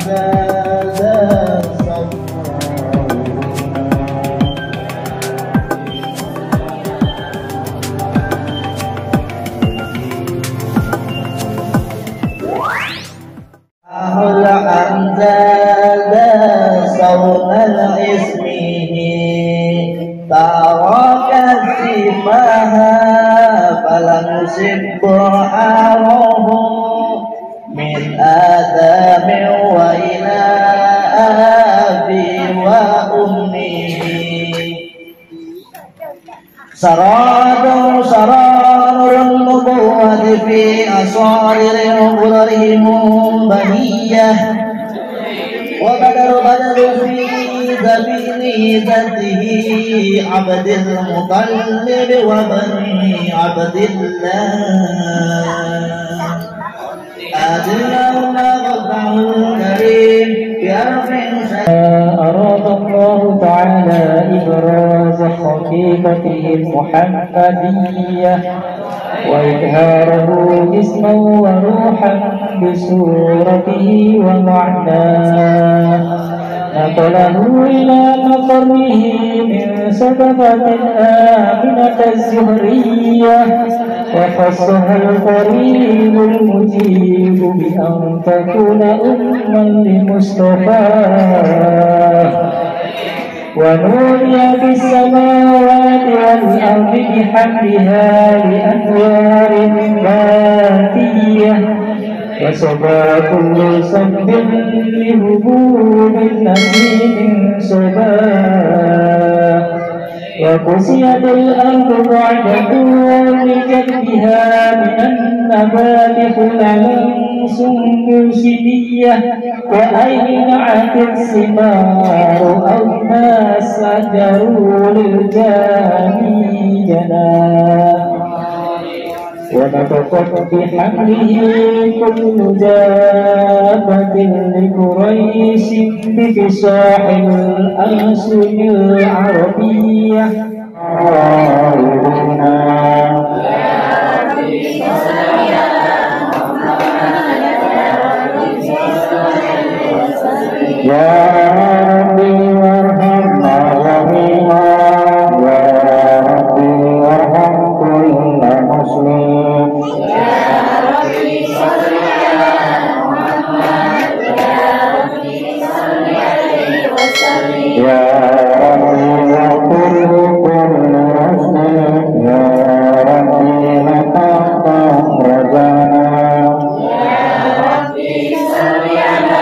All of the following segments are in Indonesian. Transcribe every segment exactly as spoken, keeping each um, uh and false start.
Saradu saranurun nubuwwati fi asaririn ghurarihim baniyah wa badaru badaru fi zabini zatihi abdil mutallib wa bani abdillah adillahumma rabbahul karim أراد الله تعالى إبراز حقيقته المحمدية وإظهاره جسما وروحا بصورته ومعناه نقله إلى مقره من سببة آمنة الزهرية وخصه القريب المجيب بأن تكون أما لمصطفاه ونودي في السماوات والأرض بحمدها لأنوار ذاتية وصبا كل صب لهبوب النبي من صباه وقسيت الأرض بعد طول جدها من النبات خللا سنبسية وأينعت الثمار أو ما سجروا للجاني جناه ونطقت بحمله كل دابة لقريش بفصاح الألسن العربية يا ربي وارحم رحيما يا ربي وارحم كل مسلم يا ربي صل على محمد يا ربي صل عليه وسلم يا ربي واغفر لكل مسلم يا ربي لك رجانا يا ربي صل على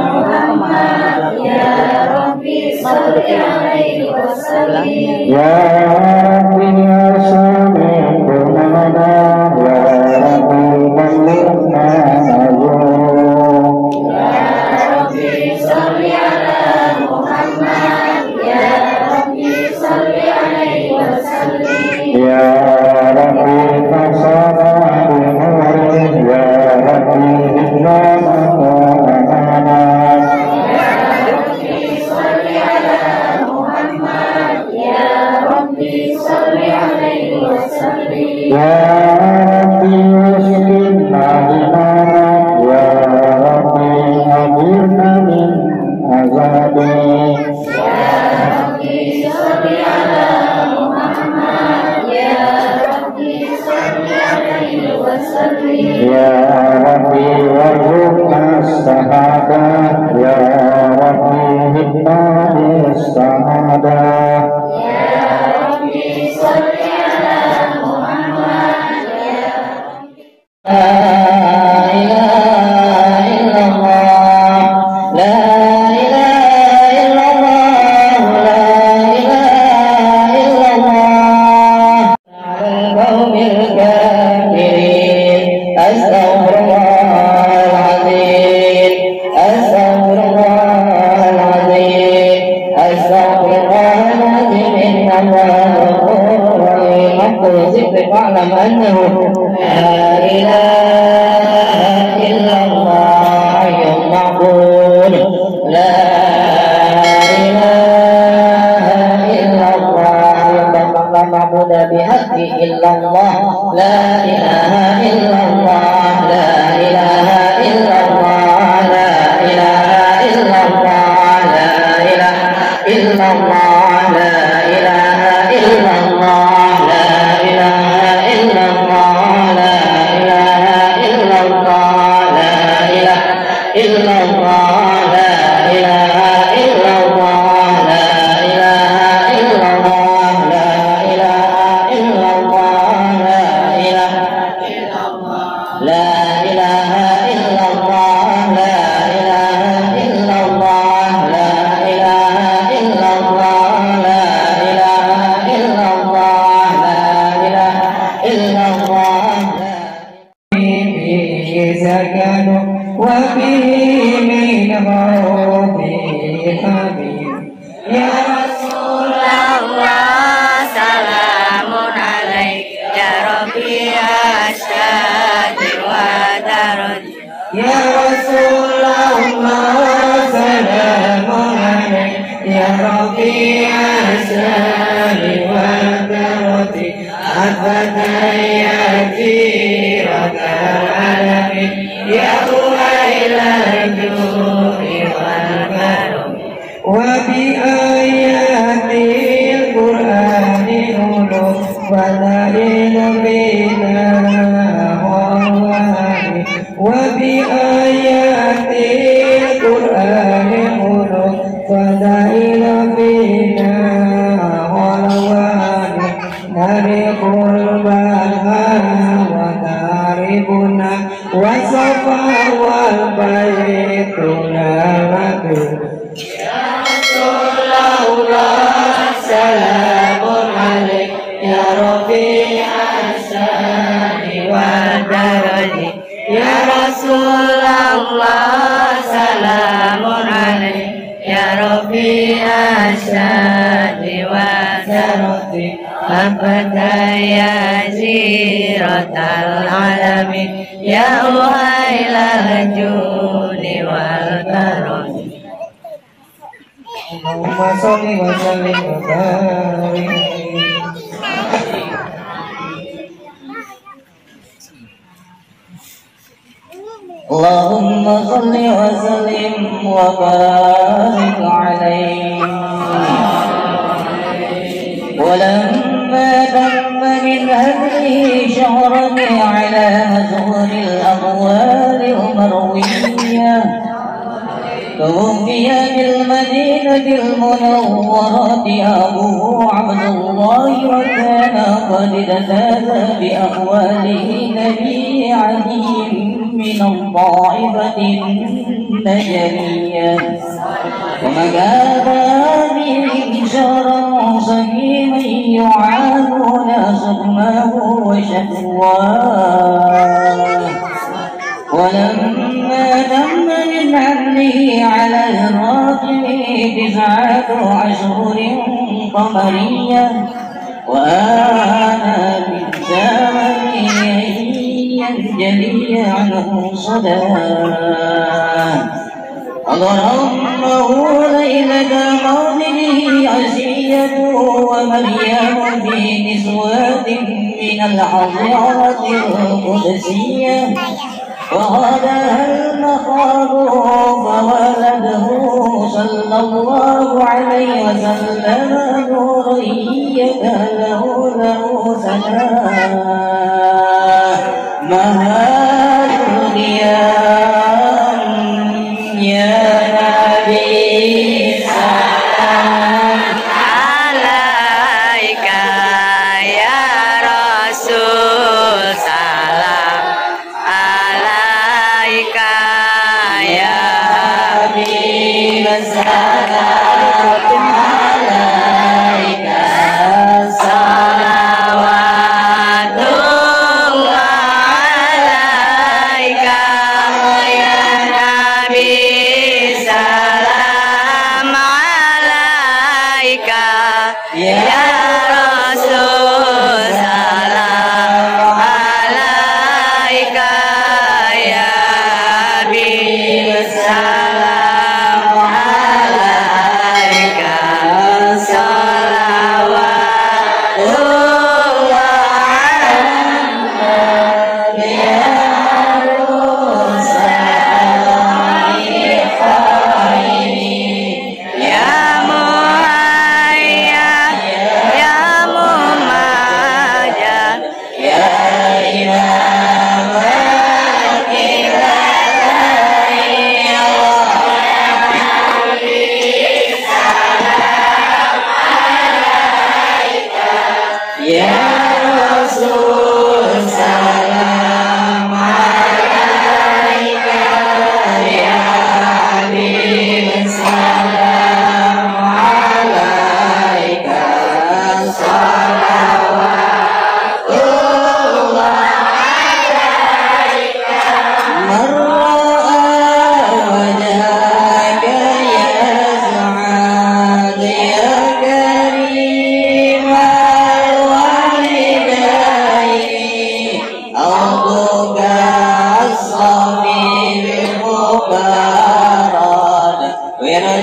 صل عليه وسلم يا ربي يا سامي قلوبنا يا ربي بلغنا نجوم يا ربي صل على محمد يا ربي صل عليه وسلم يا ربي فصلى بنور يا ربي إسلاما وأمانا يا ربي واشفنا إيمانا يا ربي أجرنا من عذابه يا ربي صل على محمد يا ربي صل عليه وسلم يا ربي وارزقنا الشهادة يا ربي هبنا للسعادة يا ربي صل واعلم أنه لا إله إلا الله حي معبود لا إله إلا الله لا معبود بحق إلا الله لا إله إلا الله لا إله إلا الله لا إله illallah, la ilaha illallah, la ilaha illallah, la ilaha illallah, la ilaha illallah, la ilaha illallah, la ilaha illallah, la ilaha illallah, la ilaha illallah, la ilaha illallah, la ilaha illallah, la ilaha illallah, la ilaha illallah, la ilaha illallah. سكن وفيه منه فيه حبيب يا رسول الله سلام عليك يا ربي أشهد ودرج يا رسول الله سلام عليك يا ربي أشهد ودرج أبدا يا جيرة العالمين يا أهل الجود والكرم وبآيات القرآن نور ودليل بنا والله وبآيات القرآن نور ودليل بنا والله نرق البهاء وتعرفنا وصفا والبيت لك يا رسول الله سلام عليك يا رفيع الشان والدرج يا رسول الله سلام عليك يا رفيع الشان والدرج أبدا يا جيرة العالمين يا أهل الجود والكرم اللهم صل وسلم وبارك اللهم صل وسلم وبارك عليه ولما تم من هديه شهرا على مزور الأموال المروية توفي بالمدينة المنورة أبوه عبد الله وكان قد اجتاز بأمواله نبي عدي من الطائفة النجرية ومكان هذه شهرا صميما يعانون سقمه وشكواه ولما تم من حمله على الراكب تسعة أشهر قمرية وآن بالزمن ينجلي عنه صداه وضربه ليلة مولده عشية ومريم في نسوة من الحضارة القدسية وغداها المخاض فولده صلى الله عليه وسلم نورية له له سلام مهاد القيام يا نبي سلام عليك يا رسول سلام عليك يا حبيب السلام عليك صلوات الله عليك يا نبي سلام عليك يا رسول سلام عليك يا حبيب السلام عليك صلوات الله عليك يا رسول يا محمد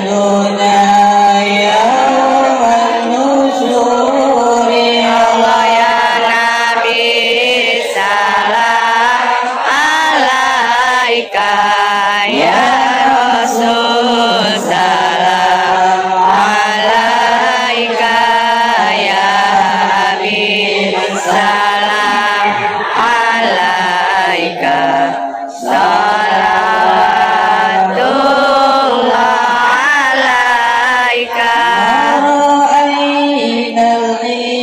mau'iduna yawmal nusyuri. Allah ya Nabi salam alaika, ya Rasul salam alaika, ya Habib salam alaika, salawatullah alaika. Ra'ainal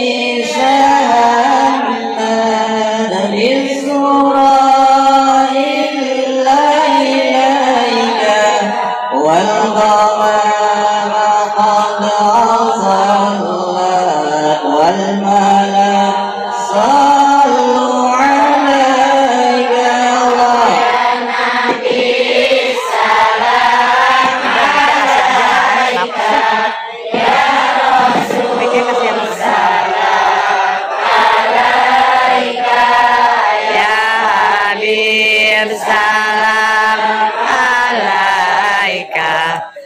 isya dari surah illa ilaika wal ghamama qad asallat wal malak sallu alaika. Allah salam alaika,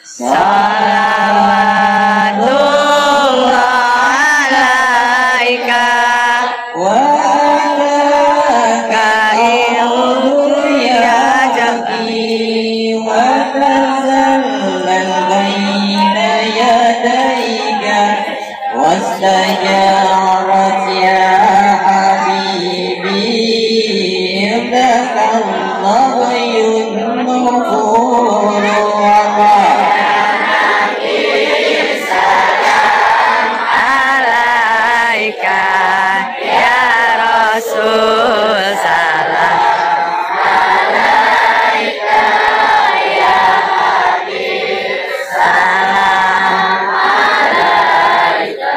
salawatullah alaika, wa alaka ya jami wa tazallal baina yadayka wastajarat ya habibi indaka alaika, ya Rasul salam alaika, ya Habib salam alaika,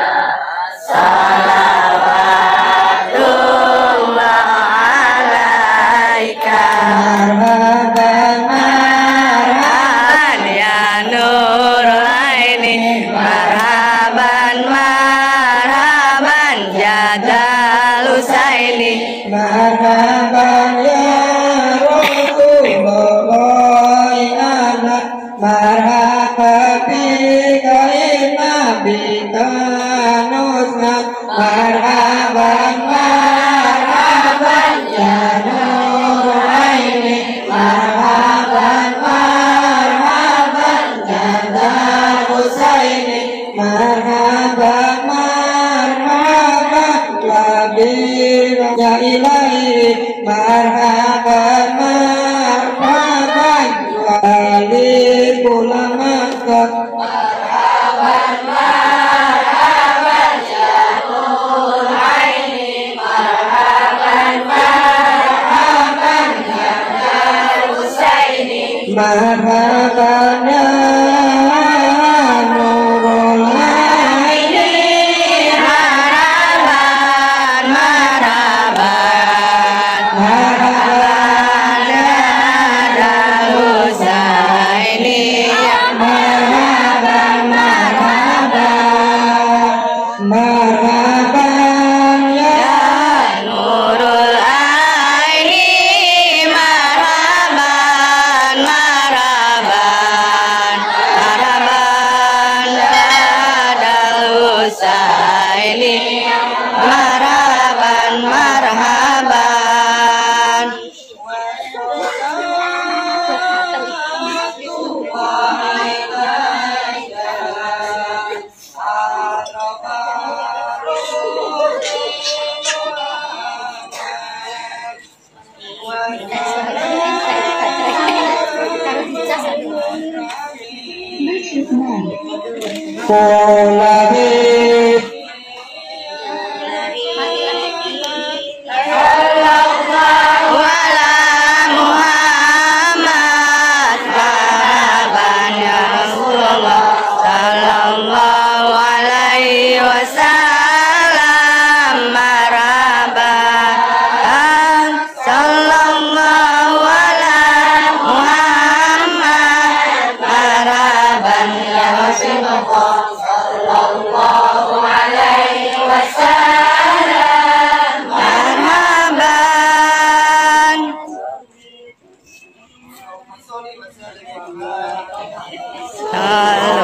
salawatullah alaika. Marhaban marhaban ya Nurul Aini, marhaban marhaban Jadal Husaini, marhaban ya Rasulullah anak, marhaban bika nabika nusnat, marhaban marhaban ya Nurul Aini, marhaban marhaban Jadal Husaini, marhaban marhaban labir ya ilahi, marhaban marhaban labir ulamakat, marhaban marhaban ya Nurul Aini, marhaban marhaban Jadal Husaini, marhaban ya Nurul Aini, marhaban marhaban marhaban Jadal Husaini, marhaban marhaban marhaban ya Nurul Aini, marhaban marhaban marhaban Jadal Husaini, marhaban marhaban. Sallallahu ala Muhammad, marhaban ya Rasulullah sallallahu alaihi wasallam, marhaban sallallahu ala Muhammad, marhaban ya Rasulullah sallallahu alaihi wasallam, marhaban. Sallu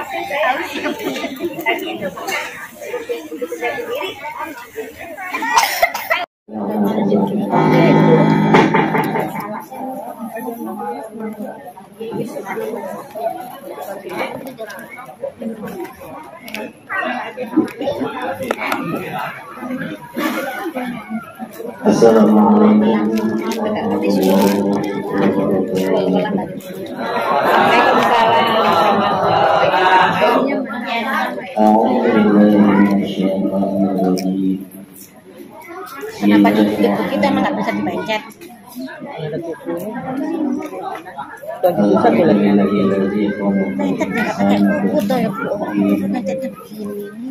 Assalamualaikum. Kenapa dikit kita emang nggak bisa dipencet? Pencet nggak pakai kuku tuh ya bu, pencet begini.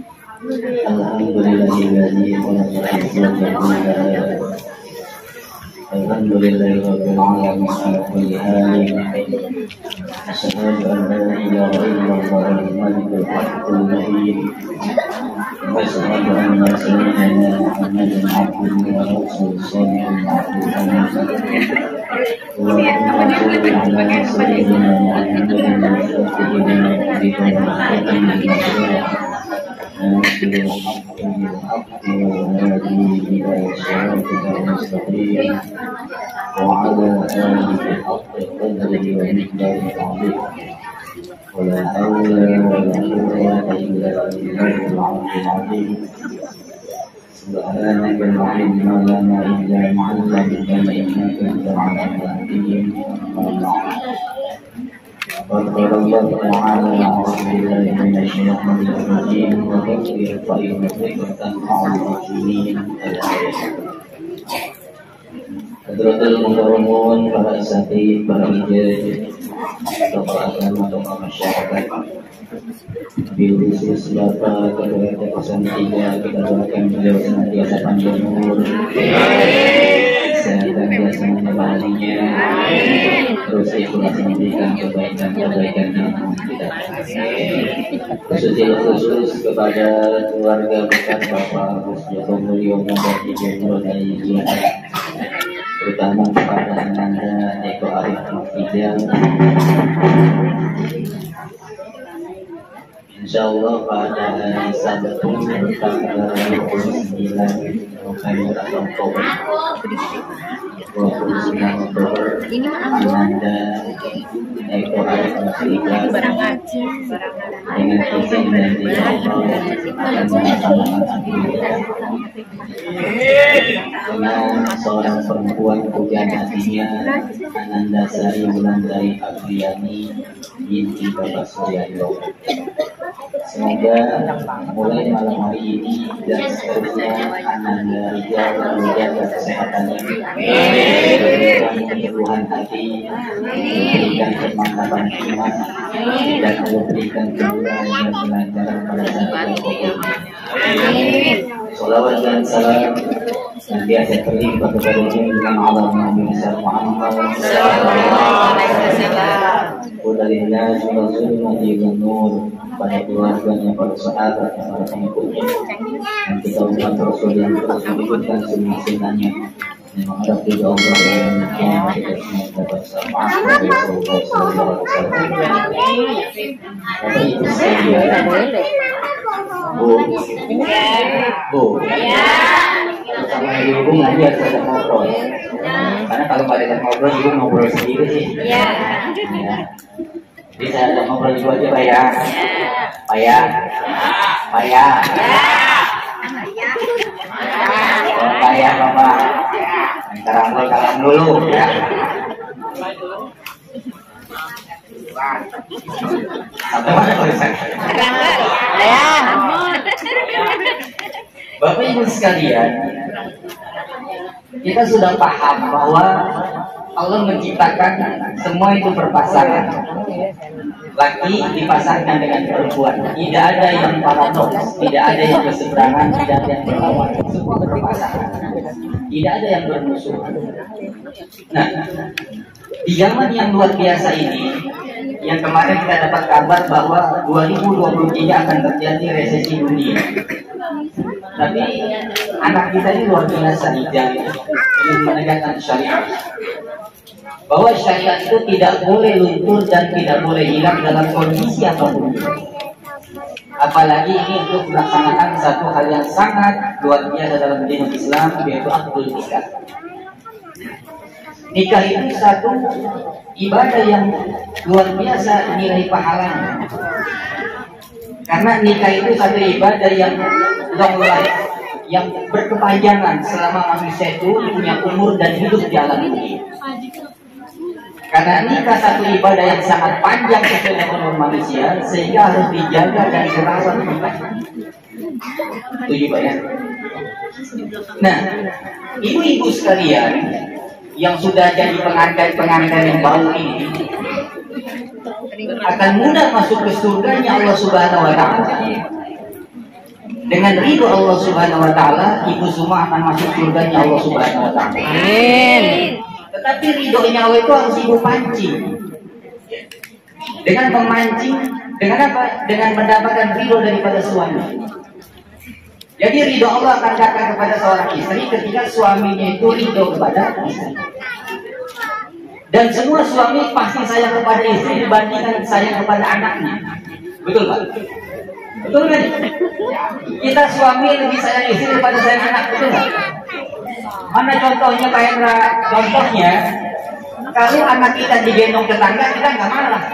Alhamdulillahirabbil alamin ala kulli halin. Asyhadu an la ilaha illallah al-malikul haqqul mubin. Wa asyhadu anna sayyidina Muhammadan abduhu wa rasuluhu sallallahu alaihi wasallam. Allahumma shalli ala sayyidina Muhammadin wa وعلى آله حق قدره ومقداره العظيم ولا حول ولا قوة إلا بالله العلي العظيم سبحانك لا علم لنا إلا ما علمتنا إنك أنت العليم الحكيم قد قال الله تعالى أعوذ بالله من الشيطان الرجيم وذكر فإن الذكر تنفع المؤمنين. Hadratul Mukarramun, para isati, para ijazah, tokoh agama, tokoh masyarakat. Bil khusus Bapak Ketua R T nol tiga, kita doakan beliau senantiasa panjang umur, kesehatan jasmani rohaninya, terus ikhlas memberikan kebaikan-kebaikan yang kita. Khusus khusus kepada keluarga besar Bapak Gus Joko Mulyono dan Ibu Nur dari Jihad, terutama kepada Ananda Eko Arif Fidel. Insyaallah pada hari Sabtu tanggal dua puluh sembilan November atau Oktober dua puluh sembilan Oktober Ananda Eko Arif Fidel dengan izin dan Allah akan melaksanakan dengan seorang perempuan pujaan hatinya, Ananda Sari Wulandari Abriani binti Bapak Suryanto. Semoga mulai malam hari ini dan seterusnya Ananda Rijal menjaga kesehatannya, memberikan keteguhan hati, memberikan kemantapan iman, dan memberikan kemudahan dan kelancaran pada saat berikutnya. Salawat dan salam senantiasa terlimpah kepada junjungan Allah Nabi Muhammad sallallahu alaihi wasallam. Udahillah Rasulullah ibn Nur, pada keluarganya, para sahabatnya, para pengikutnya, dan kita umat Rasul yang terus mengikutkan sunnah-sunnahnya dan mengharap ridha Allah yang kita semua dapat selamat dari Rasulullah sallallahu alaihi wasallam. Bapak Ibu sekalian, Bu, Bu, sama ibu ngajar pada ngobrol, karena kalau pada ngobrol ibu ngobrol sendiri sih. Bisa ada ngobrol ibu aja Pak ya, Pak ya, Pak ya, Pak ya Bapak, karangol karang dulu ya. Sampai mana tulisan? Ya. Bapak Ibu sekalian, kita sudah paham bahwa Allah menciptakan semua itu berpasangan. Laki dipasangkan dengan perempuan. Tidak ada yang paradoks, tidak ada yang berseberangan, tidak ada yang berlawan. Semua berpasangan. Tidak ada yang bermusuh. Nah, di zaman yang luar biasa ini, yang kemarin kita dapat kabar bahwa dua ribu dua puluh tiga akan terjadi resesi dunia. Tapi anak kita ini luar biasa hijau dengan menegakkan syariat. Bahwa syariat itu tidak boleh luntur dan tidak boleh hilang dalam kondisi apapun. Apalagi ini untuk melaksanakan satu hal yang sangat luar biasa dalam dinul Islam, yaitu akdul nikah. Nikah itu satu ibadah yang luar biasa nilai pahalanya. Karena nikah itu satu ibadah yang long life, yang berkepanjangan selama manusia itu punya umur dan hidup di alam ini. Karena nikah satu ibadah yang sangat panjang sesuai dengan umur manusia, sehingga harus dijaga dan dirawat dengan baik. Setuju Pak ya? Nah, ibu-ibu sekalian yang sudah jadi pengantin-pengantin yang baru ini akan mudah masuk ke surganya Allah Subhanahu wa taala. Dengan ridho Allah Subhanahu wa taala, ibu semua akan masuk surganya Allah Subhanahu wa taala. Amin. Tetapi ridhonya Allah itu harus ibu pancing. Dengan memancing, dengan apa? Dengan mendapatkan ridho daripada suami. Jadi ridho Allah akan datang kepada seorang istri ketika suaminya itu ridho kepada istri. Dan semua suami pasti sayang kepada istri dibandingkan sayang kepada anaknya. Betul Pak? Betul kan? Kita suami lebih sayang istri daripada sayang anak, betul nggak? Mana contohnya Pak Hendra? Contohnya, kalau anak kita digendong tetangga, kita nggak marah.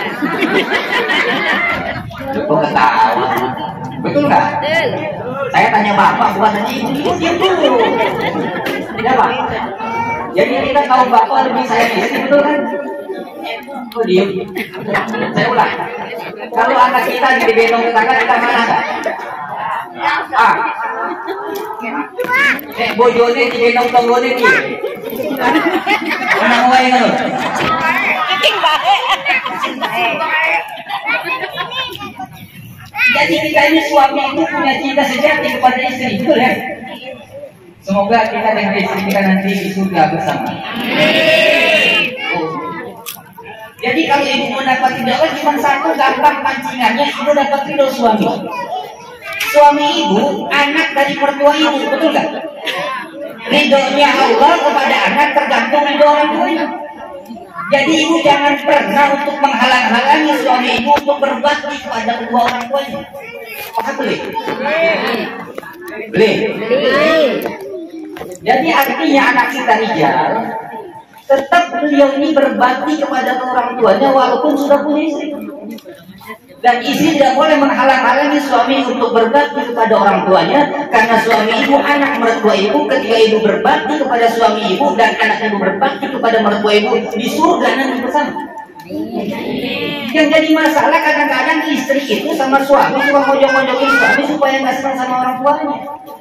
Kok ketawa? Betul nggak? Saya tanya bapak, bukan tanya ibu. Ibu diam dulu. Ya Pak? Jadi kita tahu bapak lebih sayang istri, betul kan? Oh diam. Saya ulang. Kalau anak kita digendong tetangga, kita marah nggak? Ah, eh bojone digendong tonggone dia. Mana mau yang lo? Iking bae. Jadi kita ini suami itu punya cinta sejati kepada istri, betul ya? Semoga kita dengan istri kita nanti di surga bersama. Oh. Jadi kalau ibu mau dapat ridho cuma satu gampang pancingannya, ibu dapat ridho suami. Suami ibu anak dari mertua ibu, betul nggak? Ridhonya Allah kepada anak tergantung ridho orang tuanya. Jadi ibu jangan pernah untuk menghalang-halangi suami ibu untuk berbakti kepada kedua orang tuanya. Paham boleh? Boleh. Jadi artinya anak kita Rijal tetap beliau ini berbakti kepada orang tuanya walaupun sudah punya istri. Dan istri tidak boleh menghalang-halangi suami untuk berbakti kepada orang tuanya, karena suami ibu anak mertua ibu. Ketika ibu berbakti kepada suami ibu dan anak ibu berbakti kepada mertua ibu, di surga nanti bersama. Yang jadi masalah kadang-kadang istri itu sama suami suka ngojok-ngojokin suami supaya nggak senang sama orang tuanya.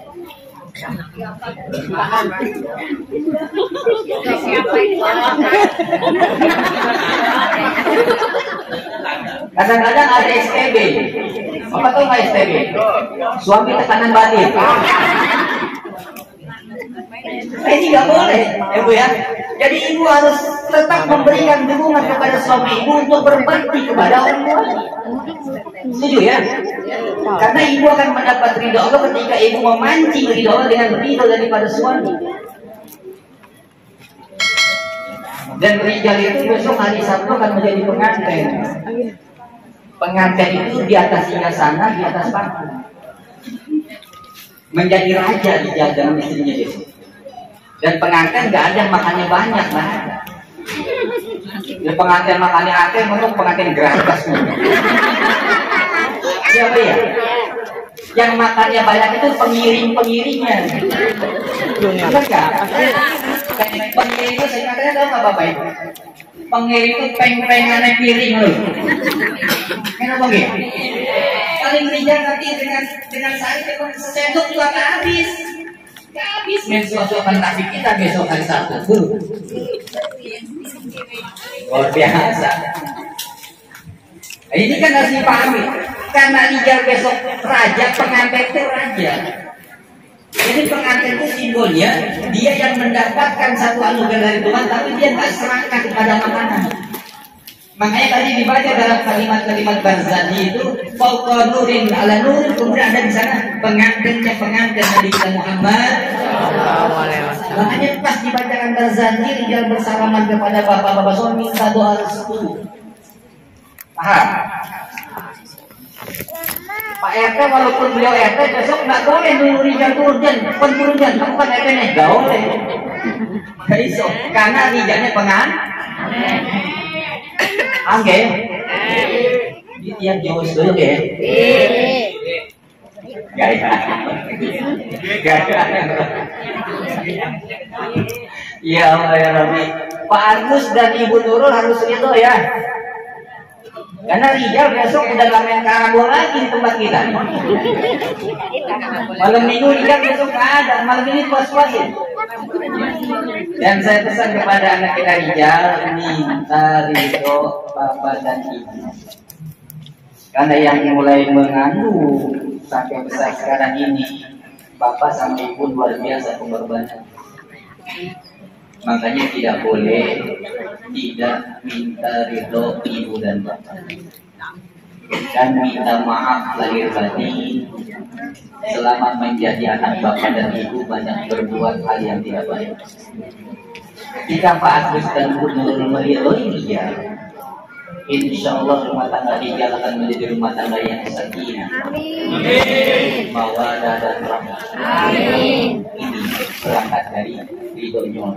Kadang-kadang ada S T B. Apa tahu nggak S T B? Suami tekanan batin. Ini nggak boleh, ibu ya. Jadi ibu harus tetap memberikan dukungan kepada suami ibu untuk berbakti kepada orang tua. Setuju ya? Karena ibu akan mendapat ridho Allah ketika ibu memancing ridho Allah dengan ridho daripada suami. Dan Rijal itu besok hari Sabtu akan menjadi pengantin. Pengantin itu di atas singgasana, di atas panggung. Menjadi raja di jalan istrinya besok. Dan pengantin nggak ada makannya banyak lah. Dan pengantin makannya akeh, untuk pengantin gratis. Siapa ya? Yang makannya banyak itu pengiring-pengiringnya. Benar nggak? Pengiring itu saya katanya tahu nggak bapak itu? Pengiring itu peng-pengannya piring loh. Kenapa gitu? Paling ringan nanti dengan dengan saya dengan sesendok juga nggak habis. Nggak habis. Mensuasukan nasi kita besok hari Sabtu. Luar biasa. Nah, ini kan harus dipahami. Karena Rijal besok raja, pengantin itu raja. Jadi pengantin itu simbolnya dia yang mendapatkan satu anugerah dari Tuhan, tapi dia nggak serahkan kepada makanan. Makanya tadi dibaca dalam kalimat-kalimat Barzanji itu fauqa nurin ala nur, kemudian ada di sana pengantinnya pengantin Nabi kita Muhammad. Makanya pas dibacakan Barzanji, Rijal bersalaman kepada bapak-bapak suami minta doa restu. Paham? Pak R T walaupun beliau R T besok nggak boleh dulu Rijal turun, pun turun kamu kan R T nih, nggak boleh. Jadi so, karena Rijalnya pengan, angge, yang jauh dulu ya. Ya ya, ya Allah ya Rabbi. Pak Agus dan Ibu Nurul harus itu ya. Karena Rijal besok udah gak main karambol lagi di tempat kita. Malam minggu Rijal besok gak ada, malam ini puas-puasin. Dan saya pesan kepada anak kita Rijal, minta ridho Bapak dan Ibu. Karena yang mulai mengandung sampai besar sekarang ini, Bapak sama Ibu luar biasa pengorbanan. Makanya tidak boleh tidak minta ridho ibu dan bapak, dan minta maaf lahir batin selama menjadi anak bapak dan ibu banyak berbuat hal yang tidak baik. Jika Pak Agus dan Bu Nurul meridhoi dia, insya Allah rumah tangga dia akan menjadi rumah tangga yang sakinah, mawaddah dan rahmah. Ini berangkat dari ridhonya.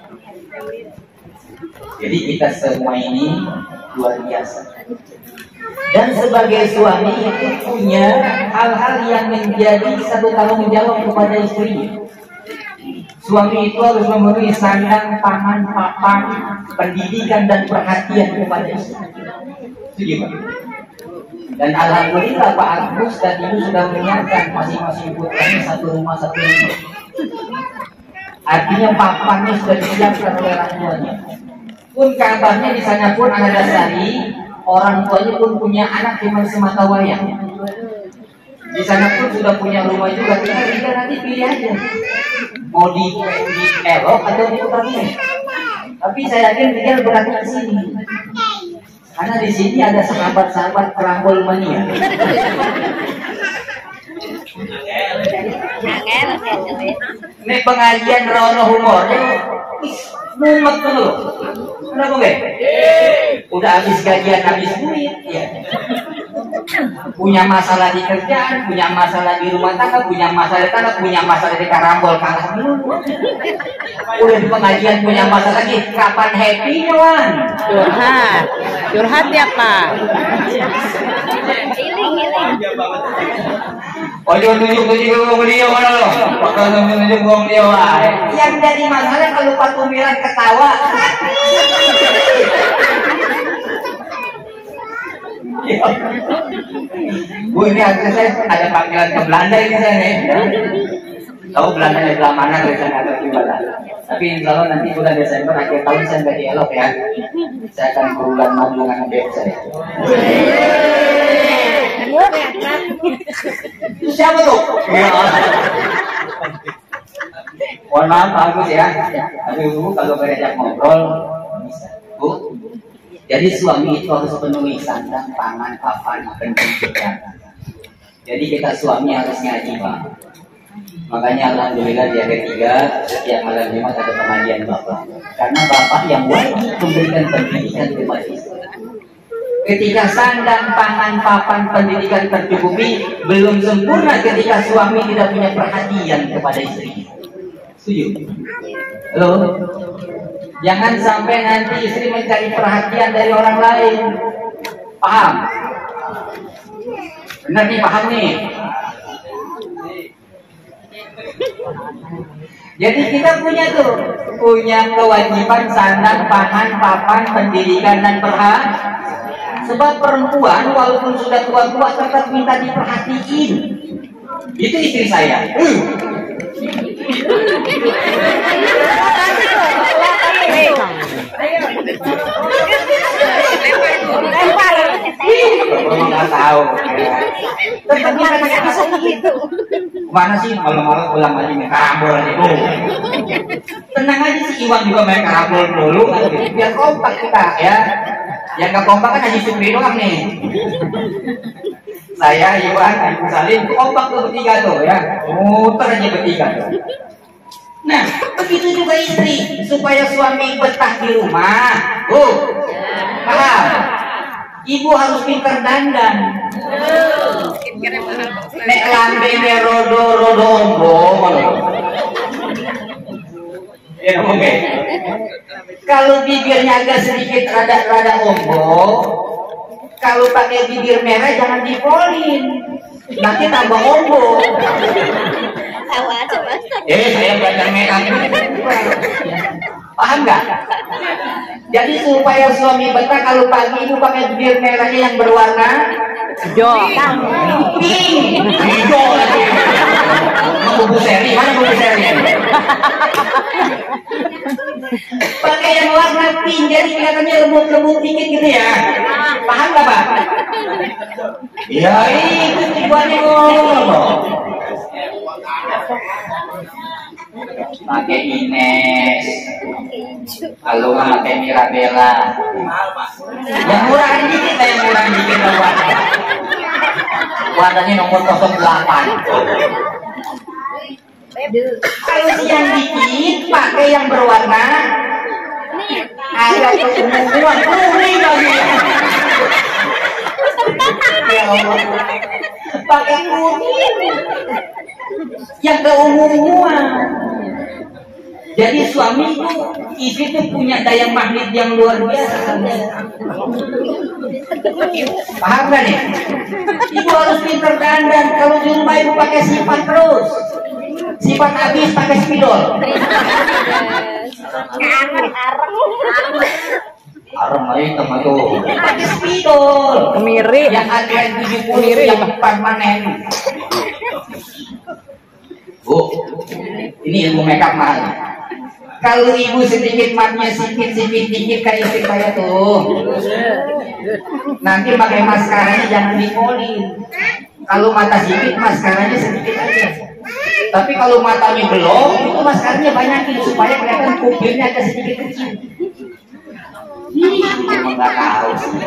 Jadi kita semua ini luar biasa. Dan sebagai suami itu punya hal-hal yang menjadi satu tanggung jawab kepada istri. Suami itu harus memenuhi sandang, pangan, papan, pendidikan dan perhatian kepada istri. Itu gimana? Dan alhamdulillah Pak Agus dan Ibu sudah menyiapkan masing-masing putranya satu rumah satu rumah. Artinya papannya sudah disiapkan oleh orang tuanya. Pun kabarnya di sana pun anak dasari, orang tuanya pun punya anak cuma semata wayang. Di sana pun sudah punya rumah juga. Tinggal kita nanti pilih aja, mau di di Elok atau di Utara. Tapi saya yakin dia berarti ke sini. Karena di sini ada sahabat-sahabat kerambol mania. Ini pengajian rono humor, mumet dulu. Kenapa nggak? Udah habis gajian, habis duit, ya. Punya masalah di kerjaan, punya masalah di rumah tangga, punya masalah di tanah, punya masalah di karambol kalah dulu. Udah di pengajian punya masalah lagi, kapan happy-nya Wan? Curhat, curhat ya Pak. Healing, healing. Oh, jangan tunjuk-tunjuk ngomong dia mana lo? Bakal tunjuk-tunjuk ngomong dia wae. Yang jadi masalah kalau Pak Tumiran ketawa. Bu, ini akhirnya saya ada panggilan ke Belanda ini saya nih. Tahu Belanda dari belah mana dari sana atau gimana? Tapi insya Allah nanti bulan Desember akhir tahun saya nggak dialog ya. Saya akan berulang madu dengan beb saya. Itu siapa tuh? Mohon maaf Pak Agus ya. Tapi Bu kalau berajak ngobrol bisa. Bu, jadi suami itu harus penuhi sandang, pangan, papan, pendidikan. Jadi kita suami harus ngaji Pak. Makanya alhamdulillah di hari ketiga setiap malam Jumat ada pengajian Bapak. Karena Bapak yang wajib memberikan pendidikan kepada istri. Ketika sandang, pangan, papan, pendidikan tercukupi, belum sempurna ketika suami tidak punya perhatian kepada istri. Setuju? Halo? Jangan sampai nanti istri mencari perhatian dari orang lain. Paham? Benar nih, paham nih? Jadi kita punya tuh, punya kewajiban sandang, pangan, papan, pendidikan dan perhatian. Sebab perempuan walaupun sudah tua-tua tetap minta diperhatiin. Itu istri saya. Nggak tahu. Tetap minta bisa gitu. Mana sih malam-malam pulang lagi main karambol itu. Tenang aja sih, Iwan juga main karambol dulu. Biar kompak kita ya. Yang nggak kompak kan Haji Supri doang nih. Saya, Iwan, Ibu Salim, kompak tuh bertiga tuh ya. Muter aja bertiga tuh. Nah, begitu juga istri, supaya suami betah di rumah. Bu, paham? Ibu harus pintar dandan. Nek lambene rodo rodo ombo ngono. Ya oke. Kalau bibirnya agak sedikit rada-rada ombo, kalau pakai bibir merah jangan dipolin, nanti tambah ombo. Tahu aja Mas. Eh, saya belajar makeup. Paham nggak? Jadi supaya suami betah kalau pagi ibu pakai bibir merahnya yang berwarna hijau. pink, hijau lagi. Mau bubu seri, mana bubu seri? Pakai yang warna pink, jadi kelihatannya lembut-lembut dikit gitu ya. Paham nggak Pak? Ya itu tujuannya ngomong. Pakai Ines, kalau nggak pakai Mirabella, yang murah dikit lah, yang murah dikit lah warna. Warnanya nomor nol delapan. Kalau yang dikit pakai yang berwarna agak keunguan, kuning lagi. Ya Allah, pakai kuning yang keunguan. Jadi suami itu istri itu punya daya magnet yang luar biasa. Paham gak nih? Ibu harus pinter dandan. Kalau di rumah ibu pakai sifat terus, sifat habis pakai spidol. Arang lagi teman tuh. Pakai spidol. Kemiri. Yang ada tujuh puluh yang permanen. Bu, ini ilmu makeup mahal. Kalau ibu sedikit matnya sipit-sipit dikit kayak istri saya tuh, nanti pakai maskaranya jangan dipolin. Kalau mata sipit maskaranya sedikit aja. Tapi kalau matanya belum, itu maskaranya banyakin supaya kelihatan pupilnya agak sedikit kecil. Emang nggak tahu.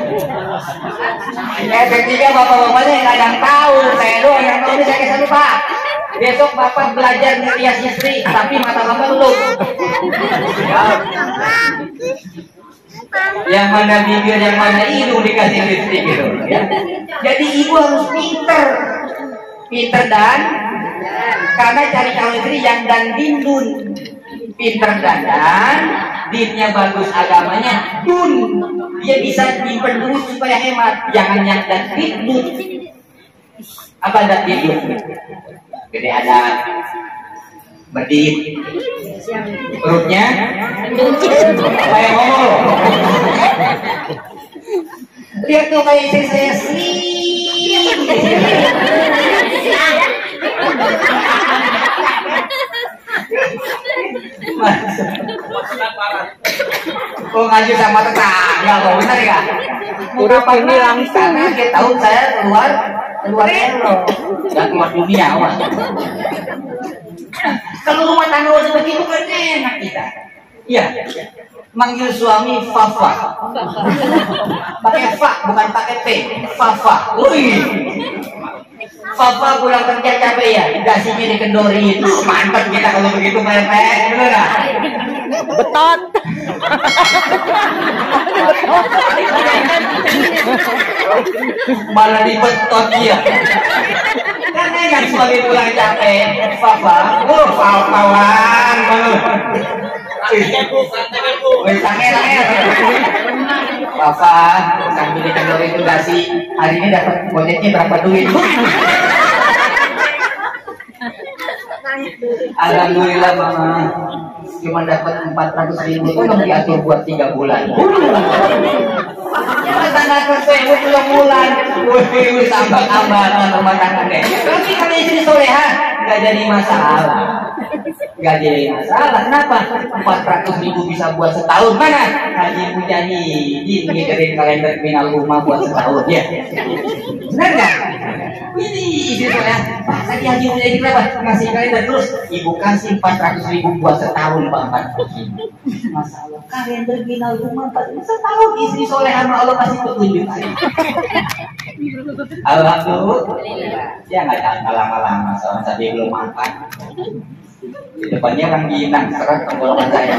Ya ketiga bapak-bapaknya nggak ada yang tahu. Saya doang yang tahu. Saya kasih tahu Pak. Besok bapak belajar merias istri, tapi mata bapak belum. Yang mana bibir, yang mana hidung dikasih lipstick gitu. Ya. Jadi ibu harus pinter, pinter dan karena cari calon istri yang dan dindun, pinter dan dinnya bagus, agamanya dun, dia bisa nyimpen duit supaya hemat, jangan yang dan dindun. Apa dan dindun? Gede ada berdiri perutnya kayak ngomong. Lihat tuh kayak istri saya slim. Oh ngaju sama tetangga, kok benar ya? Udah ini langsung. Karena dia tahu saya keluar keluar elo, nggak keluar dunia, wah. Kalau rumah tangga udah begitu kan enak kita. Iya, manggil suami Fafa, pakai fa bukan pakai p, Fafa. Wih, Fafa pulang kerja capek ya, dasinya dikendorin. Mantap kita kalau begitu merepek, bener nggak? Betot. Malah dibetot dia. Karena kan suami pulang capek, Fafa, oh Fafawan, Fafa sambil dikendorin itu dasi, hari ini dapat gojeknya berapa duit? Alhamdulillah mama, cuma dapat empat ratus ribu itu yang diatur buat tiga bulan. Jangan tanda kerja itu tiga bulan, wih tambah-tambahan rumah tangga deh. Tapi kalau istri soleha nggak jadi masalah, nggak jadi masalah. Kenapa? Empat ratus ribu bisa buat setahun mana? Haji Mujani ini dari kalender kriminal rumah buat setahun ya. Benar nggak? Ini istri soleha. Pak tadi Haji Mujani berapa? Ngasih kalender terus, ibu kasih empat ratus ribu buat setahun pak empat ratus ribu. Masalah kalender kriminal rumah empat setahun istri soleha sama Allah pasti petunjuk. Alhamdulillah. Ya nggak jangan lama-lama soalnya tadi belum makan. Di depannya orang ginang serat tenggorokan saya.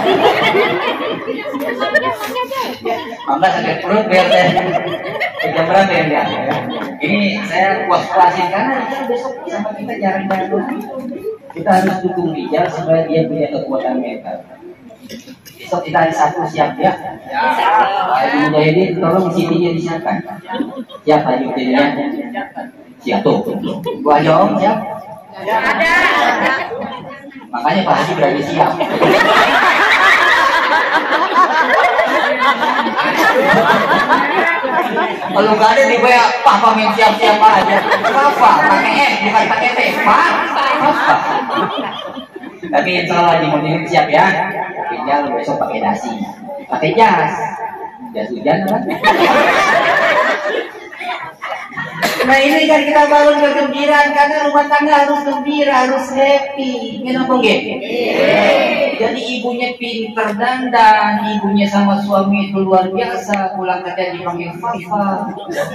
Mama sakit perut biar deh. Jam berapa ya dia? Ini saya puas-puasin karena Rijal besok sama kita jarang-jarang lagi. Kita harus dukung Rijal supaya dia punya kekuatan mental. Besok kita hari Sabtu siap ya? Ibu Mujahidin tolong C D-nya disiapkan. Siap Haji Mujahidin? Siap tuh. Gua aja Om siap? Ada. Makanya Pak Haji berani siap. Kalau nggak ada di bawah Papa main siap-siap aja. Papa pakai F bukan pakai T. Pak, Papa. Tapi insya Allah di mobil siap ya. Tinggal besok pakai dasi, pakai jas, jas hujan kan? Nah ini kan kita bangun kegembiraan karena rumah tangga harus gembira, harus happy. Kenapa nggak? Jadi ibunya pinter dandan, ibunya sama suami itu luar biasa. Pulang kerja dipanggil Fafa.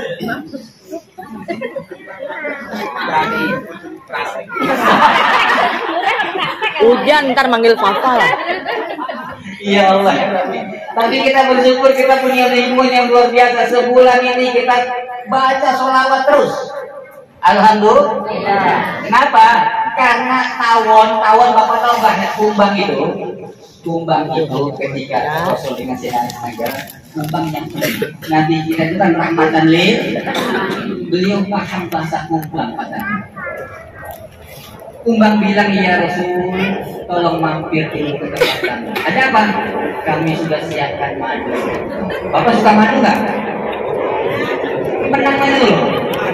Hujan ntar manggil Papa lah. Ya Allah. Tapi kita bersyukur kita punya lingkungan yang luar biasa. Sebulan ini kita baca sholawat terus. Alhamdulillah. Kenapa? Karena tawon, tawon bapak tahu nggak? Kumbang itu, kumbang itu ketika Rasul dikasih ajar, kumbang yang nanti kita itu kan rahmatan lil. Beliau paham bahasa kumbang katanya. Kumbang bilang, ya Rasul, tolong mampir dulu ke tempat kami. Ada apa? Kami sudah siapkan madu. Bapak suka madu nggak? Menang madu loh.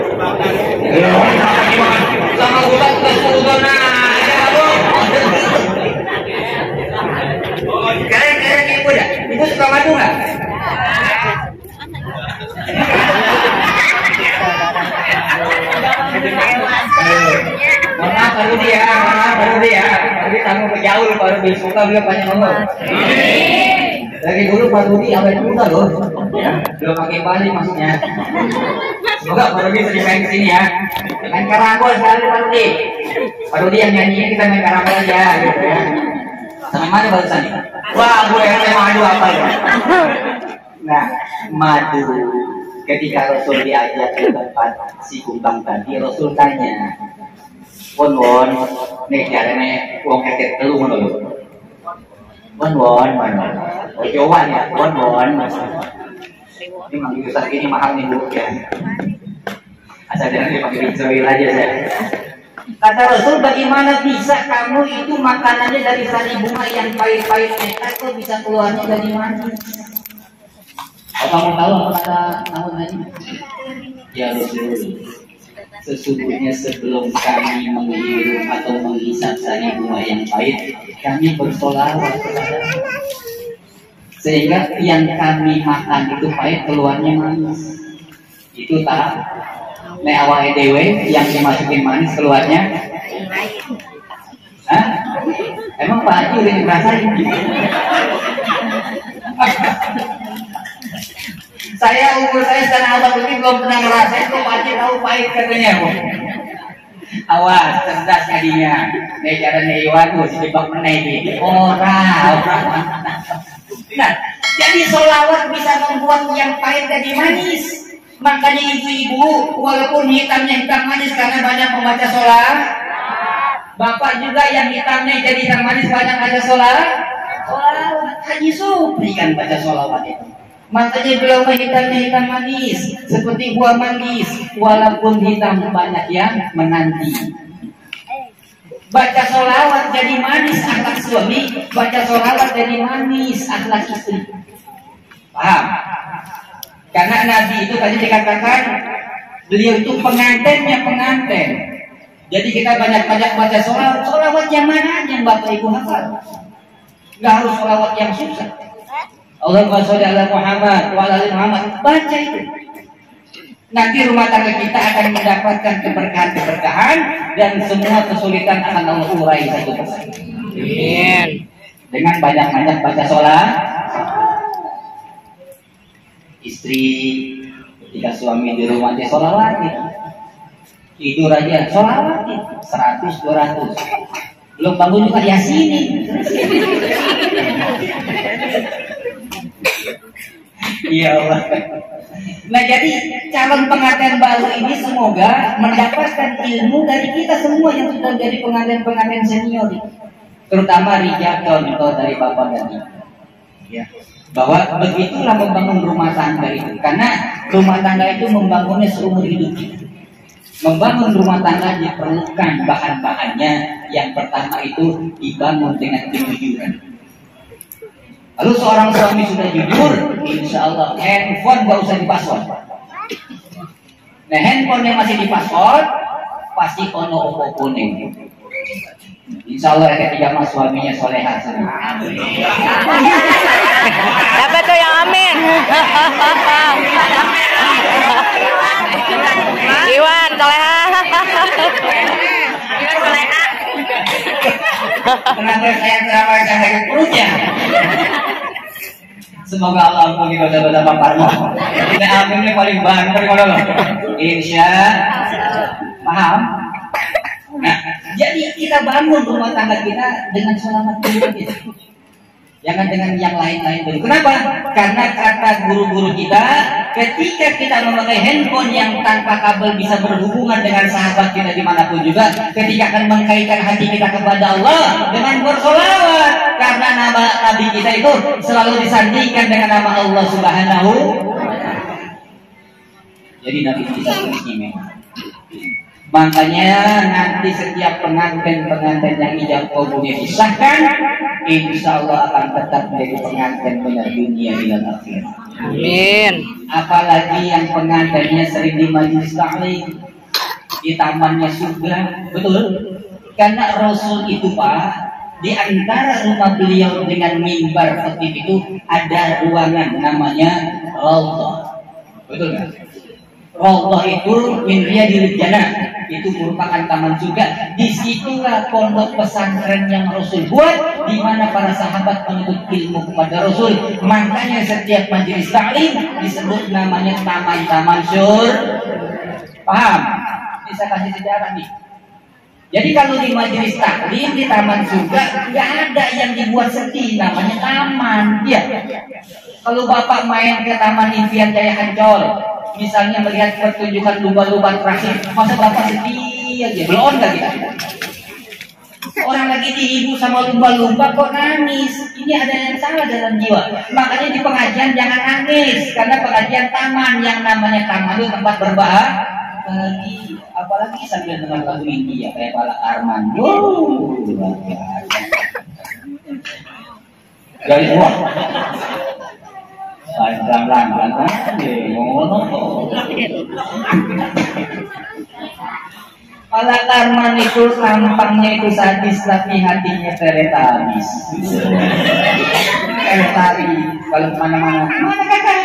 Sama Ustaz sudah sepuluh zona. Ada apa? Keren-keren ibu dah. Ibu suka madu nggak? Mana baru dia, mana baru dia, tapi kamu berjauh baru disuka beliau panjang umur. Dari dulu Pak Rudi awet muda loh, ya, belum pakai balik maksudnya. Semoga Pak Rudi sering main kesini ya. Main karambol sekali Pak Rudi. Pak Rudi yang nyanyinya kita main karambol aja, gitu ya. Sampai mana barusan nih? Wah, gue yang madu apa ya? Nah, madu. Ketika Rasul diajak ke tempat si kumbang tadi, Rasul tanya, Won won, nih caranya uang keket telu ngono lho. Won won, mana? Oh Jawa ya, won won. Ini manggil Ustaz ini mahal nih Bu ya. Asal jangan dipanggil Israel aja saya. Kata Rasul, bagaimana bisa kamu itu makanannya dari sari bunga yang pahit-pahit nekat kok bisa keluarnya dari manis? Apa mau tahu apa kata namun tadi? Ya Rasul, sesungguhnya sebelum kami menghirup atau menghisap sari bunga yang pahit, kami bersolawat kepada sehingga yang kami makan itu pahit keluarnya manis. Itu tak? Nek awake dewe yang dimasukin manis keluarnya? Hah? Emang Pak Haji udah ngerasain? Saya umur saya sekarang abad begini belum pernah ngerasain kok Pak Haji tahu pahit katanya. Awas, cerdas kadinya. Nek caranya Iwan tuh si Jebak meneh orang. Nah, jadi sholawat bisa membuat yang pahit jadi manis. Makanya ibu-ibu walaupun hitamnya hitam manis karena banyak membaca sholat. Bapak juga yang hitamnya jadi hitam manis banyak baca sholat. Sholawat Haji Supri kan baca sholawat itu. Makanya beliau hitamnya hitam manis seperti buah manggis walaupun hitam banyak yang menanti. Baca sholawat jadi manis akhlak suami, baca sholawat jadi manis akhlak istri. Paham? Karena Nabi itu tadi dikatakan beliau itu pengantennya penganten. Jadi kita banyak-banyak baca sholawat. Sholawat yang mana yang Bapak Ibu hafal? Nggak harus sholawat yang susah. Allahumma sholli ala Muhammad wa ala ali Muhammad. Baca itu. Nanti rumah tangga kita akan mendapatkan keberkahan-keberkahan dan semua kesulitan akan Allah urai satu persatu. Amin. Dengan banyak-banyak baca sholat. Istri ketika suami di rumah dia sholawatin, tidur aja sholawatin seratus dua ratus, belum bangun juga yasinin. Iya Allah. Nah jadi calon pengantin baru ini semoga mendapatkan ilmu dari kita semua yang sudah jadi pengantin-pengantin senior, terutama Rijal contoh dari Bapak dan Ibu. Ya. Bahwa begitulah membangun rumah tangga itu, karena rumah tangga itu membangunnya seumur hidup kita. Membangun rumah tangga diperlukan bahan-bahannya. Yang pertama itu dibangun dengan kejujuran. Lalu seorang suami sudah jujur, insya Allah handphone gak usah dipasword. Nah handphone yang masih dipasword pasti ono opo kuning. Insya Allah ketiga mas suaminya soleha. Siapa tuh yang amin? Iwan soleha. Iwan soleha. Kenapa saya terawalkan dari perutnya? Semoga Allah ampuni dosa-dosa Pak Parmo. Nah, aminnya paling banter kalau insya paham. Nah, jadi kita bangun rumah tangga kita dengan selamat dulu kita. Jangan dengan yang lain-lain dulu. Kenapa? Karena kata guru-guru kita, ketika kita memakai handphone yang tanpa kabel bisa berhubungan dengan sahabat kita dimanapun juga, ketika akan mengkaitkan hati kita kepada Allah dengan bersolawat, karena nama Nabi kita itu selalu disandingkan dengan nama Allah Subhanahu. Jadi Nabi kita istimewa. Makanya nanti setiap pengantin-pengantin yang ijab kabulnya disahkan, insya Allah akan tetap menjadi pengantin benar dunia dan akhirat. Amin. Apalagi yang pengantinnya sering di majelis taklim, di tamannya surga, betul? Karena Rasul itu Pak, di antara rumah beliau dengan mimbar khotib itu ada ruangan namanya Raudhah, betul kan? Raudhah itu min riyadil jannah, itu merupakan taman juga. Disitulah pondok pesantren yang Rasul buat, di mana para sahabat menuntut ilmu kepada Rasul. Makanya setiap majelis taklim disebut namanya taman-taman sur. Paham? Bisa kasih sejarah nih. Jadi kalau di majelis taklim di taman surga nggak ada yang dibuat sedih, namanya taman. Iya. Kalau bapak main ke taman impian Jaya Ancol, misalnya melihat pertunjukan lumba-lumba terakhir, masa bapak sedih aja, belum nggak kita? Orang lagi dihibur sama lumba-lumba kok nangis? Ini ada yang salah dalam jiwa. Makanya di pengajian jangan nangis, karena pengajian taman, yang namanya taman itu tempat berbahagia. Apalagi, apalagi sambil dengan lagu India kayak Balak Arman. Wow, luar biasa. Garis bawah. Pelan-pelan, pelan-pelan. Ngono. Balak Arman itu tampangnya itu sadis, tapi hatinya teretamis. Kayak tari, kalau kemana-mana. Mana kakak?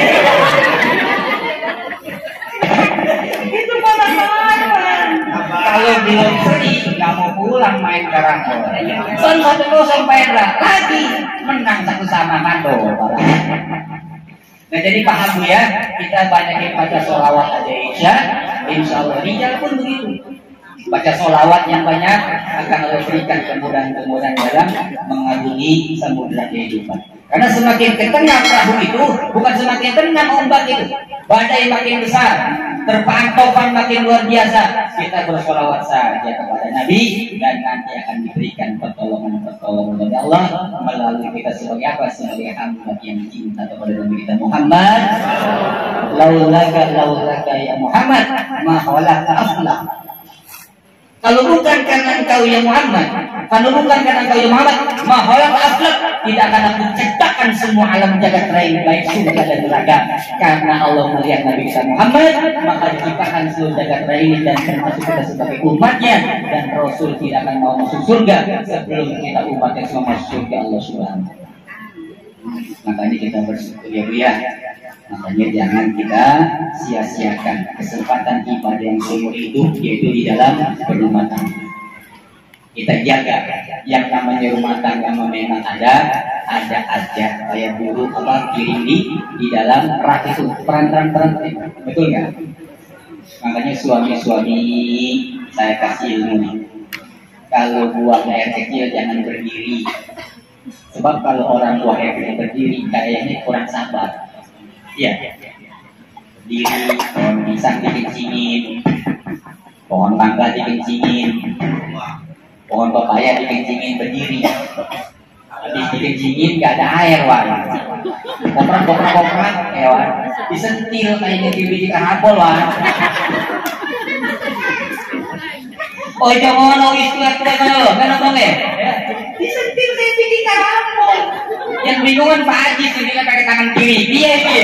Itu Balak Arman. Kalau belum free, nggak mau pulang main karangkol. Son satu sampai lagi menang satu sama Nando. Nah jadi paham ya, kita banyakin baca sholawat aja Isya, insya Allah Rijal pun begitu. Baca sholawat yang banyak akan Allah berikan kemudahan-kemudahan dalam mengarungi samudera kehidupan. Karena semakin ketengah perahu itu, bukan semakin tenang ombak itu, badai makin besar, terpaan topan makin luar biasa. Kita bersolawat saja kepada Nabi, dan nanti akan diberikan pertolongan-pertolongan dari Allah melalui kita sebagai apa? Sebagai hamba yang cinta kepada Nabi kita Muhammad. Laulaka laulaka ya Muhammad, ma khalaqta aflah. Kalau bukan karena engkau ya Muhammad, kalau bukan karena engkau ya Muhammad, ma khalaqta aflah, tidak akan aku ciptakan semua alam jagat raya baik surga dan neraka. Karena Allah melihat Nabi kita Muhammad, maka diciptakan seluruh jagat raya dan termasuk kita sebagai umatnya, dan Rasul tidak akan mau masuk surga sebelum kita umatnya semua masuk surga Allah Subhanahu wa taala. Makanya kita bersyukur ya. Makanya jangan kita sia-siakan kesempatan ibadah yang seumur hidup, yaitu di dalam berumah tangga. Kita jaga yang namanya rumah tangga memang ada, ada aja kayak dulu apa piring di di dalam rak itu peran-peran betul nggak? Makanya suami-suami saya kasih ilmu nih. Kalau buang air kecil jangan berdiri, sebab kalau orang buang air kecil berdiri kayaknya kurang sabar. Iya. diri, pohon pisang dikencingin, pohon mangga dikencingin, pohon pepaya dikencingin berdiri. Habis dikencingin gak ada air, wah. Koprak koprak koprak, ya wah. Disentil kayaknya bibit karapol, wah. Oh jangan mau istilah kita lo, kan abang ya? Disentil kayak bibit karapol. Yang bingungan Pak Haji tuh dia pakai tangan kiri, dia dia.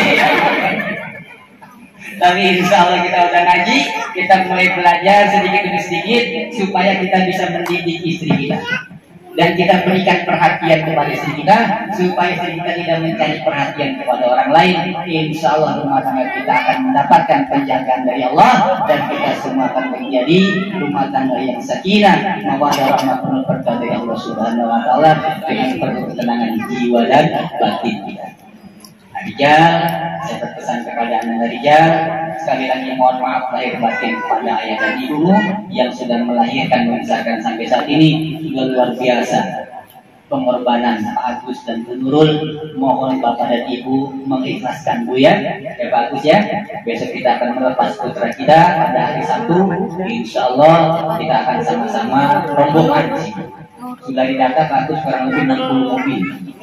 Tapi insya Allah kita udah ngaji, kita mulai belajar sedikit demi sedikit supaya kita bisa mendidik istri kita. Dan kita berikan perhatian kepada istri kita supaya istri kita tidak mencari perhatian kepada orang lain. Insya Allah rumah tangga kita akan mendapatkan penjagaan dari Allah dan kita semua akan menjadi rumah tangga yang sakinah, mawaddah, rahmah, penuh berkah dari Allah Subhanahu Wa Taala dengan penuh ketenangan jiwa dan batin kita. Rijal, saya berpesan kepada anak Rijal, sekali lagi mohon maaf lahir batin kepada ayah dan ibumu yang sudah melahirkan membesarkan sampai saat ini. Sudah luar biasa pengorbanan Pak Agus dan Bu Nurul. Mohon Bapak dan Ibu mengikhlaskan Bu ya, ya Pak Agus ya. Besok kita akan melepas putra kita pada hari Sabtu. Insya Allah kita akan sama-sama rombongan. Sudah didata Pak Agus kurang lebih enam puluh mobil.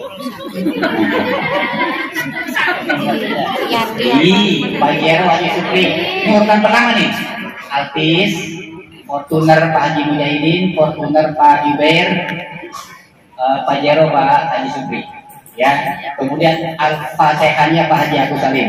Jadi Pak Jero Haji Supri, ini urutan pertama nih. Altis, Fortuner Pak Haji Mujahidin, Fortuner Pak Iber, uh, Pak Jero Pak Haji Supri. Ya, kemudian Al-Fatihahnya Pak Haji Agus Salim.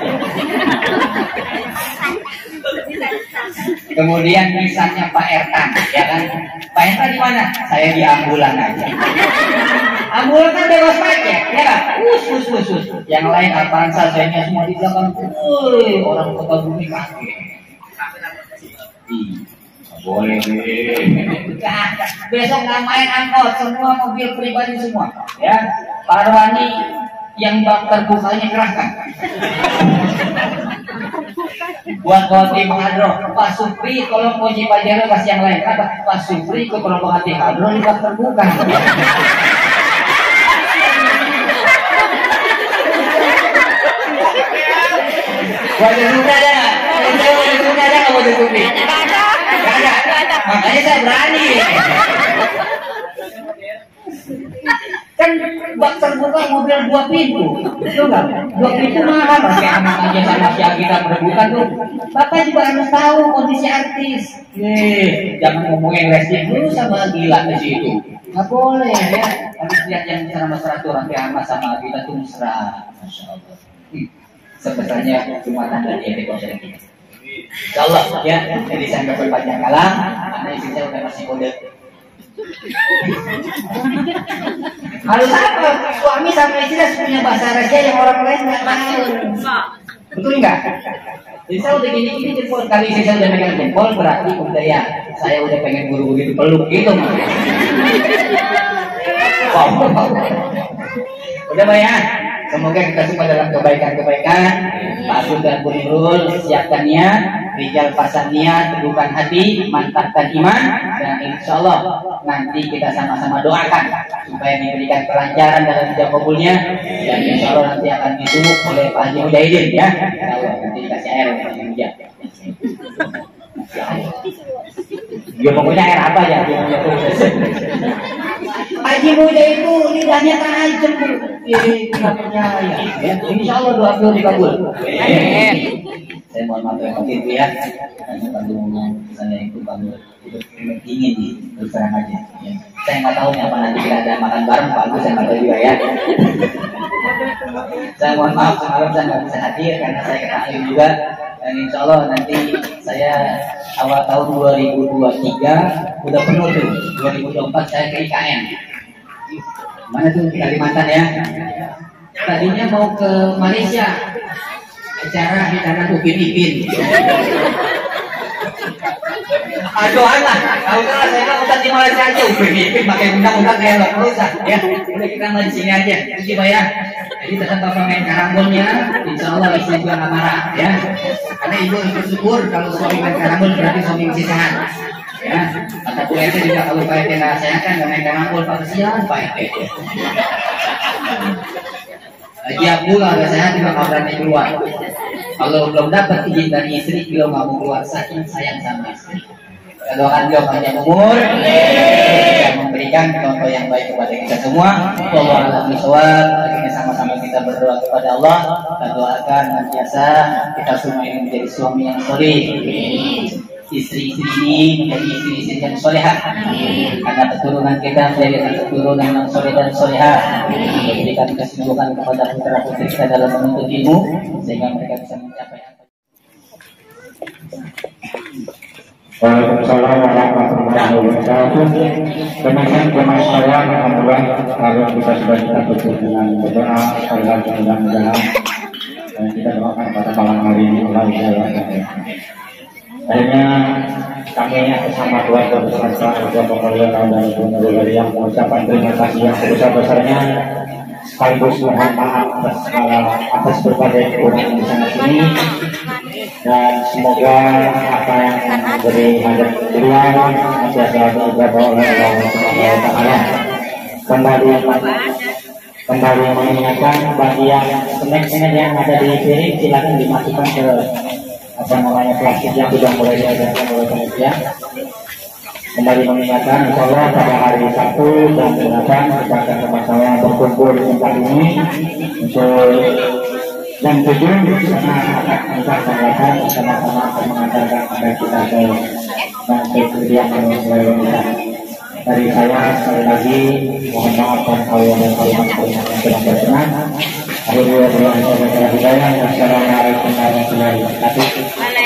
Kemudian misalnya Pak Ertan, ya kan? Pak Ertan di mana? Saya di ambulan aja. Ambulan kan bebas pajak, ya kan? Us, us, us, us. Yang lain Avanza, saya semua di belakang. Woi, orang kota bumi kaki. Boleh. Besok nggak main angkot, semua mobil pribadi semua. Ya, Pak Arwani yang bak terbukanya kerahkan. Buat buat tim Hadro, Pak Supri kalau kunci Pak Jero kasih yang lain. Kata Pak Supri ke kelompok tim Hadro di bak terbuka. Waduh sudah ada, waduh sudah ada kamu waduh Supri. Nggak ada, makanya saya berani. Kan bak terbuka mobil dua pintu, itu enggak? Dua pintu mahal, pakai anak aja sama siapa kita berebutan tuh. Bapak juga harus tahu kondisi artis. Eh, jangan ngomongin resti dulu sama gila di situ. Nggak boleh ya. Habis lihat yang sama seraturan kiamat sama kita tuh mesra, masya Allah. Hmm. Sebetulnya cuma tanda dia di konser kita. Insya Allah ya. Jadi saya nggak berpanjang kalah, karena istri saya udah masih kode. Harus apa? Suami sama istri harus punya bahasa rahasia yang orang lain nggak tahu. Betul nggak? Jadi saya udah gini-gini jempol, kali istri saya udah megang jempol berarti udah ya saya udah pengen buru-buru itu peluk gitu. Wow. Udah Pak ya. Semoga kita semua dalam kebaikan-kebaikan. Pak Agus dan Bu Nurul siapkan niat, Rijal pasang niat, teguhkan hati, mantapkan iman, dan insya Allah nanti kita sama-sama doakan supaya diberikan kelancaran dalam ijab kabulnya, dan insya Allah nanti akan ditunggu oleh Pak Haji Mujahidin ya. Insya Allah nanti dikasih air Pak Haji Mujahidin. Ya pokoknya air apa ya? Haji Muda itu lidahnya tajam bu. Eh, tidak percaya. Ya, insya Allah doa beliau dikabul. Amin. Saya mohon maaf yang waktu itu ya. Karena kalau saya itu kamu ingin di berserang aja. Ya. Saya nggak tahu apa nanti kita ada makan bareng Pak Agus, saya nggak tahu juga ya. Saya mohon maaf semalam saya nggak bisa hadir karena saya kena angin juga. Dan insya Allah nanti saya awal tahun dua ribu dua puluh tiga udah penuh tuh. dua ribu dua puluh empat saya ke I K N. Mana tuh Kalimantan ya? Tadinya mau ke Malaysia, acara di tanah Upin Ipin. Aduh anak, kalau salah saya kan udah di Malaysia aja Upin Ipin pakai undang-undang kayak nggak perlu sah ya. Udah kita main di sini aja, jadi ya. Jadi tetap bapak main karambulnya, insya Allah istri juga nggak marah ya. Karena ibu bersyukur kalau suami main karambul berarti suami masih sehat. Ya, kata Bu Ete juga kalau Pak Ete nggak sehat kan nggak main karambul, Pak kesian Pak Ete. Lagi aku lah nggak sehat juga nggak berani keluar. Kalau belum dapat izin dari istri, beliau nggak mau keluar saking sayang sama istri. Kita doakan beliau panjang umur dan memberikan contoh yang baik kepada kita semua. Wallahu a'lam bishawab. Akhirnya sama-sama kita berdoa kepada Allah. Kita doakan nantiasa kita semua ini menjadi suami yang soleh, istri-istri ini menjadi istri-istri yang solehah, karena keturunan kita menjadi keturunan yang soleh dan solehah. Memberikan kesembuhan kepada putra putri kita dalam menuntut ilmu sehingga mereka bisa mencapai apa. Waalaikumsalam warahmatullahi wabarakatuh. Demikian jemaah sekalian, alhamdulillah kalau kita sudah kita tutup dengan berdoa sekali lagi mudah-mudahan dan kita doakan pada malam hari ini Allah ya. Akhirnya kami bersama keluarga besar keluarga Pokoknya dan Ibu Nurul yang mengucapkan terima kasih yang sebesar-besarnya, sekaligus mohon maaf atas atas berbagai kekurangan di sana sini, dan semoga apa yang menjadi hajat beliau masih selalu dijaga oleh Allah Subhanahu wa Ta'ala. Kembali kembali mengingatkan bagi yang snack-snack yang ada di piring silakan dimasukkan ke apa namanya plastik yang sudah mulai diajarkan oleh panitia. Kembali mengingatkan insya Allah pada hari Sabtu jam delapan kita akan sama-sama berkumpul di tempat ini untuk jam tujuh karena akan kita sama-sama sama-sama akan mengantarkan pada kita ke nanti kemudian yang dari saya sekali lagi mohon maaf kalau ada kalimat-kalimat yang kurang berkenan. Assalamualaikum warahmatullahi wabarakatuh.